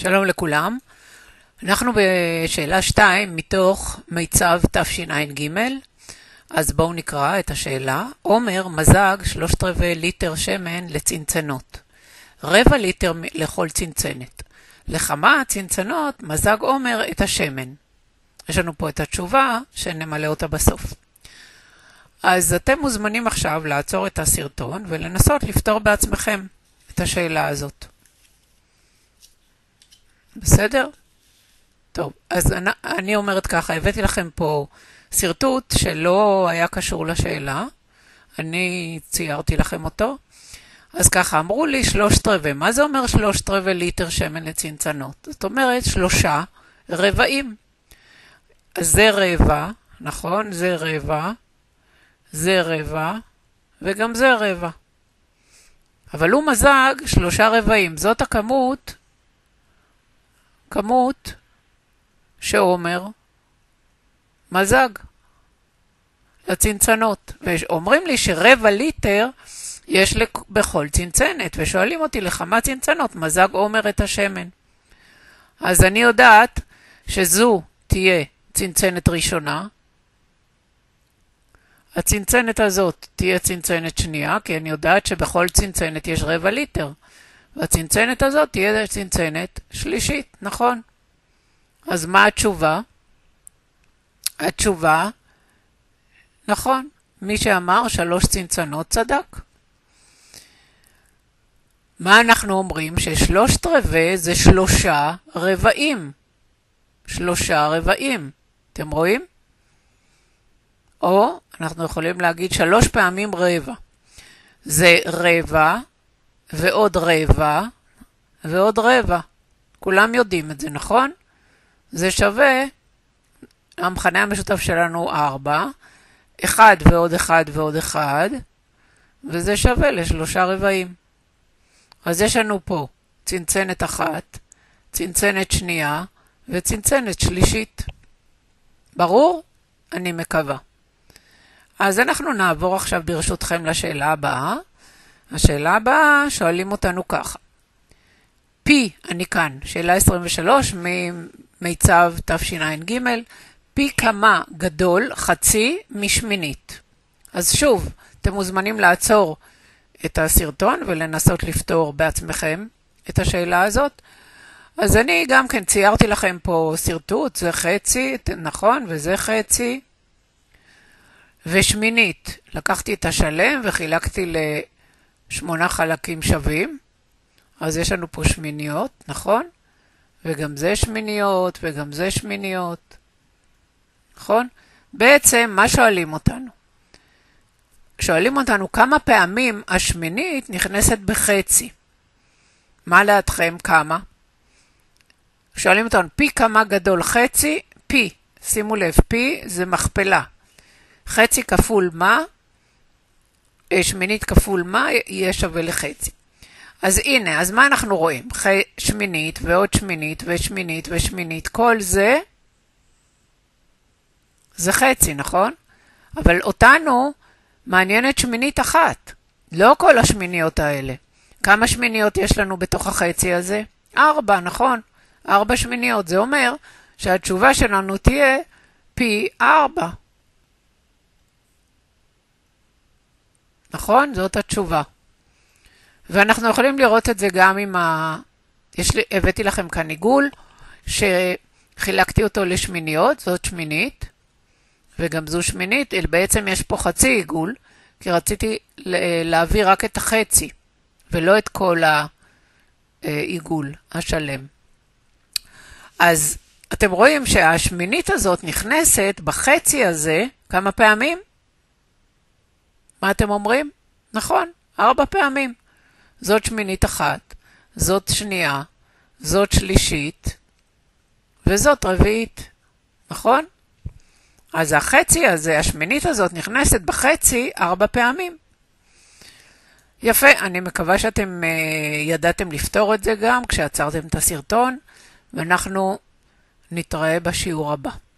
שלום לכולם. אנחנו בשאלה 2 מתוך מיצב תשע"ג. אז בואו נקרא את השאלה. עומר מזג 3/4 ליטר שמן לצנצנות. 1/4 ליטר לכל צנצנת. לכמה צנצנות מזג עומר את השמן. יש לנו פה את התשובה שנמלא אותה בסוף. אז אתם מוזמנים עכשיו לעצור את הסרטון ולנסות לפתור בעצמכם את השאלה הזאת. בסדר? טוב, אז אני אומרת ככה, הבאתי לכם פה סרטוט שלא היה קשור לשאלה, אני ציירתי לכם אותו. אז ככה, אמרו לי 3/4, מה זה אומר 3/4 ליטר שמן לצנצנות? זאת אומרת 3 רבעים. אז זה רבע, נכון? זה רבע, זה רבע, וגם זה רבע. אבל הוא מזג 3 רבעים, זאת הכמות שעומר מזג לצנצנות. ואומרים לי ש1/4 ליטר יש בכל צנצנת, ושואלים אותי לכמה צנצנות מזג עומר את השמן. אז אני יודעת שזו תהיה צנצנת ראשונה, הצנצנת הזאת תהיה צנצנת שנייה, כי אני יודעת שבכל צנצנת יש 1/4 ליטר. והצנצנת הזאת תהיה צנצנת שלישית, נכון? אז מה התשובה? התשובה, נכון, מי שאמר 3 צנצנות צדק. מה אנחנו אומרים? ש3/4 זה 3 רבעים. 3 רבעים. אתם רואים? או אנחנו יכולים להגיד 3 פעמים רבע. זה רבע, ועוד רבע, ועוד רבע. כולם יודעים את זה, נכון? זה שווה, המכנה המשותף שלנו 4, 1 ועוד 1 ועוד 1, וזה שווה ל3 רבעים. אז יש לנו פה צנצנת אחת, צנצנת שנייה, וצנצנת שלישית. ברור? אני מקווה. אז אנחנו נעבור עכשיו ברשותכם לשאלה הבאה. השאלה הבאה שואלים אותנו ככה. פי, אני כאן, שאלה 23 ממיצב תשע"ג, פי כמה גדול חצי משמינית. אז שוב, אתם מוזמנים לעצור את הסרטון ולנסות לפתור בעצמכם את השאלה הזאת. אז אני גם כן ציירתי לכם פה סרטוט, זה חצי, נכון, וזה חצי. ושמינית, לקחתי את השלם וחילקתי ל8 חלקים שווים, אז יש לנו פה שמיניות, נכון? וגם זה שמיניות, וגם זה שמיניות, נכון? בעצם, מה שואלים אותנו? שואלים אותנו כמה פעמים השמינית נכנסת בחצי. מה לידכם? כמה? שואלים אותנו, פי כמה גדול חצי? פי, שימו לב, פי זה מכפלה. חצי כפול מה? שמינית כפול מה יהיה שווה לחצי. אז הנה, אז מה אנחנו רואים? שמינית ועוד שמינית ושמינית ושמינית, כל זה חצי, נכון? אבל אותנו מעניינת שמינית אחת, לא כל השמיניות האלה. כמה שמיניות יש לנו בתוך החצי הזה? 4, נכון? 4 שמיניות, זה אומר שהתשובה שלנו תהיה פי 4. נכון? זאת התשובה. ואנחנו יכולים לראות את זה גם עם הבאתי לכם כאן עיגול, שחילקתי אותו לשמיניות, זאת שמינית, וגם זו שמינית, בעצם יש פה חצי עיגול, כי רציתי להביא רק את החצי, ולא את כל העיגול השלם. אז אתם רואים שהשמינית הזאת נכנסת בחצי הזה כמה פעמים? מה אתם אומרים? נכון, 4 פעמים. זאת שמינית אחת, זאת שנייה, זאת שלישית, וזאת רביעית. נכון? אז החצי הזה, השמינית הזאת, נכנסת בחצי 4 פעמים. יפה, אני מקווה שאתם ידעתם לפתור את זה גם כשעצרתם את הסרטון, ואנחנו נתראה בשיעור הבא.